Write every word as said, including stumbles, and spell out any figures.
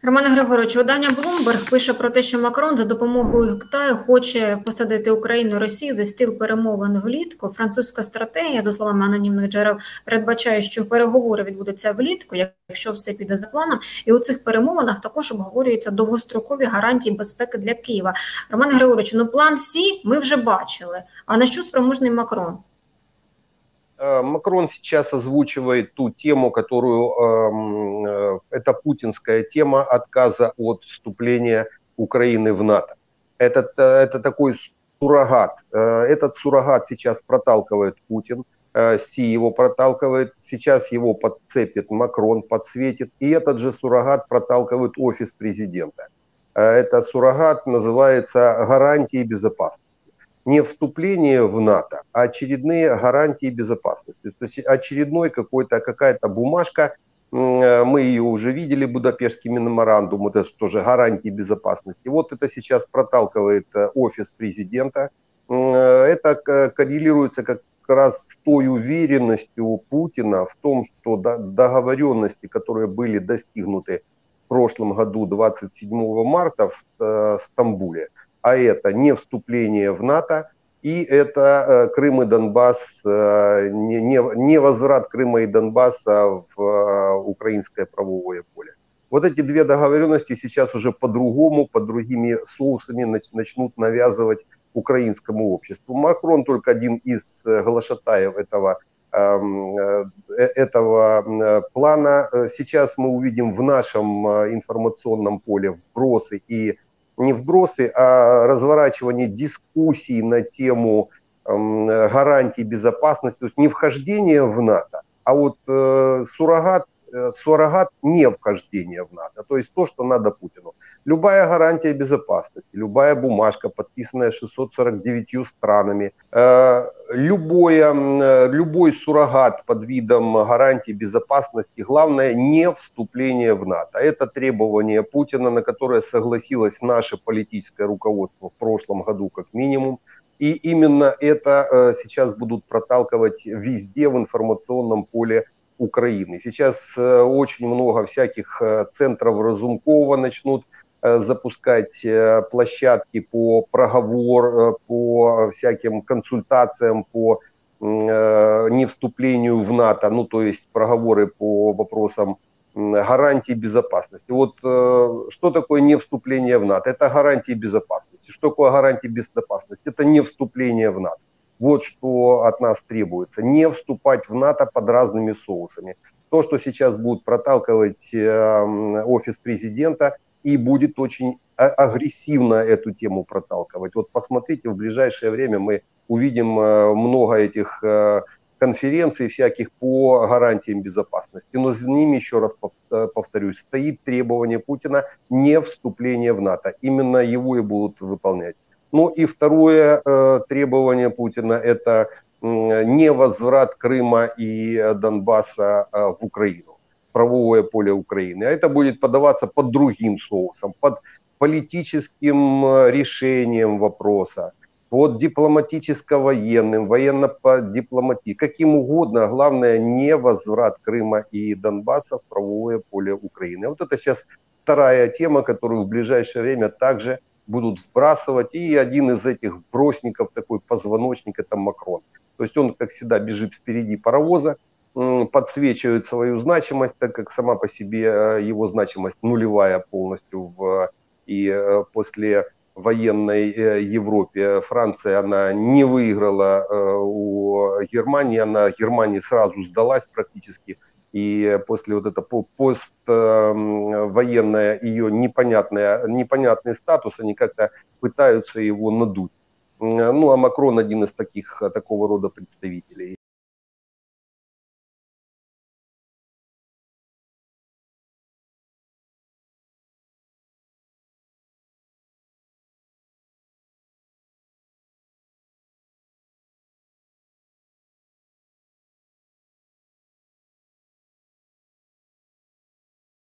Роман Григорович, видання Bloomberg пише про те, що Макрон за допомогою Китаю хоче посадити Україну і Росію за стіл перемовин влітку. Французька стратегія, за словами анонімних джерел, передбачає, що переговори відбудуться влітку, якщо все піде за планом. І у цих перемовинах також обговорюються довгострокові гарантії безпеки для Києва. Роман Григорович, ну план Сі ми вже бачили. А на що спроможний Макрон? Макрон сейчас озвучивает ту тему, которую э, это путинская тема отказа от вступления Украины в НАТО. Это, это такой суррогат. Этот суррогат сейчас проталкивает Путин, Си его проталкивает, сейчас его подцепит Макрон, подсветит. И этот же суррогат проталкивает офис президента. Это суррогат называется гарантии безопасности. Не вступление в НАТО, а очередные гарантии безопасности. То есть очередной какой-то, какая-то бумажка, мы ее уже видели, Будапештский меморандум, это тоже гарантии безопасности. Вот это сейчас проталкивает офис президента. Это коррелируется как раз с той уверенностью Путина в том, что договоренности, которые были достигнуты в прошлом году двадцать седьмого марта в Стамбуле, а это не вступление в НАТО, и это э, Крым и Донбасс, э, не, не, не возврат Крыма и Донбасса в э, украинское правовое поле. Вот эти две договоренности сейчас уже по-другому, под другими соусами нач, начнут навязывать украинскому обществу. Макрон только один из э, глашатаев этого, э, э, этого э, плана. Сейчас мы увидим в нашем э, информационном поле вбросы и не вбросы, а разворачивание дискуссий на тему э, гарантий безопасности, то есть не вхождение в НАТО, а вот э, суррогат, э, суррогат не вхождения в НАТО, то есть то, что надо Путину. Любая гарантия безопасности, любая бумажка, подписанная шестьюстами сорока девятью странами, э, любое, э, любой суррогат под видом гарантии безопасности, главное не вступление в НАТО. Это требование Путина, на которое согласилось наше политическое руководство в прошлом году как минимум. И именно это э, сейчас будут проталкивать везде в информационном поле Украины. Сейчас э, очень много всяких э, центров Разумкова начнут запускать площадки по проговору, по всяким консультациям, по невступлению в НАТО, ну то есть проговоры по вопросам гарантий безопасности. Вот что такое не вступление в НАТО? Это гарантии безопасности. Что такое гарантии безопасности? Это не вступление в НАТО. Вот что от нас требуется. Не вступать в НАТО под разными соусами. То, что сейчас будут проталкивать офис президента, и будет очень агрессивно эту тему проталкивать. Вот посмотрите, в ближайшее время мы увидим много этих конференций всяких по гарантиям безопасности. Но за ними, еще раз повторюсь, стоит требование Путина не вступления в НАТО. Именно его и будут выполнять. Ну и второе требование Путина – это не возврат Крыма и Донбасса в Украину, правовое поле Украины. А это будет подаваться под другим соусом, под политическим решением вопроса, под дипломатическо-военным, военно-дипломатическим, каким угодно. Главное, не возврат Крыма и Донбасса в правовое поле Украины. Вот это сейчас вторая тема, которую в ближайшее время также будут вбрасывать. И один из этих вбросников, такой позвоночник, это Макрон. То есть он, как всегда, бежит впереди паровоза, подсвечивает свою значимость, так как сама по себе его значимость нулевая полностью в, и после военной Европе. Франция, она не выиграла у Германии, она Германии сразу сдалась практически, и после вот этого поствоенная ее непонятная, непонятный статус, они как-то пытаются его надуть. Ну, а Макрон один из таких, такого рода представителей.